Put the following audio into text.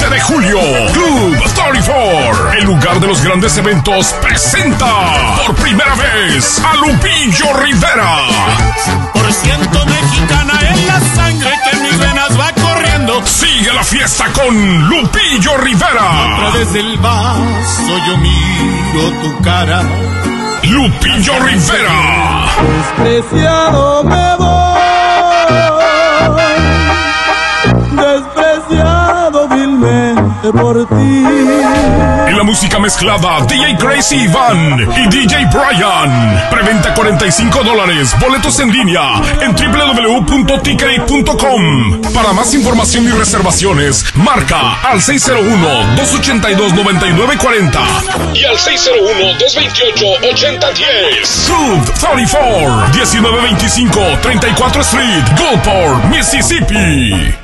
20 de julio, Club 34, el lugar de los grandes eventos, presenta por primera vez a Lupillo Rivera. 100% mexicana en la sangre que en mis venas va corriendo. Sigue la fiesta con Lupillo Rivera. A través del vaso yo miro tu cara. Lupillo Rivera. Despreciado me voy, despreciado vilmente por ti. En la música mezclada, DJ Crazy Iván y DJ Brian. Preventa $45. Boletos en línea en www.tk.com. Para más información y reservaciones, marca al 601-282-9940 y al 601-228-8010. Club 34, 1925 34 Street, Gulfport, Mississippi.